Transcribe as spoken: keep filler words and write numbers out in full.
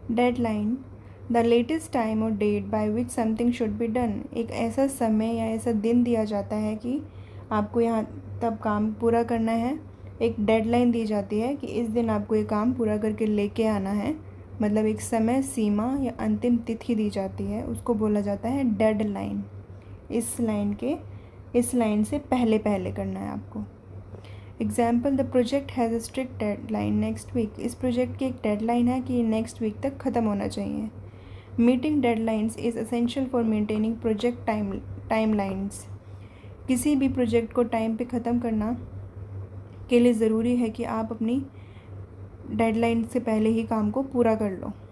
Deadline, the latest time और date by which something should be done. एक ऐसा समय या ऐसा दिन दिया जाता है कि आपको यहाँ तब काम पूरा करना है। एक डेडलाइन दी जाती है कि इस दिन आपको ये काम पूरा करके लेके आना है, मतलब एक समय सीमा या अंतिम तिथि दी जाती है, उसको बोला जाता है डेडलाइन। इस लाइन के इस लाइन से पहले पहले करना है आपको। Example, the project has a strict deadline next week. इस प्रोजेक्ट की एक डेडलाइन है कि नेक्स्ट वीक तक ख़त्म होना चाहिए। Meeting deadlines is essential for maintaining project time timelines. किसी भी प्रोजेक्ट को टाइम पे ख़त्म करना के लिए ज़रूरी है कि आप अपनी डेडलाइन से पहले ही काम को पूरा कर लो।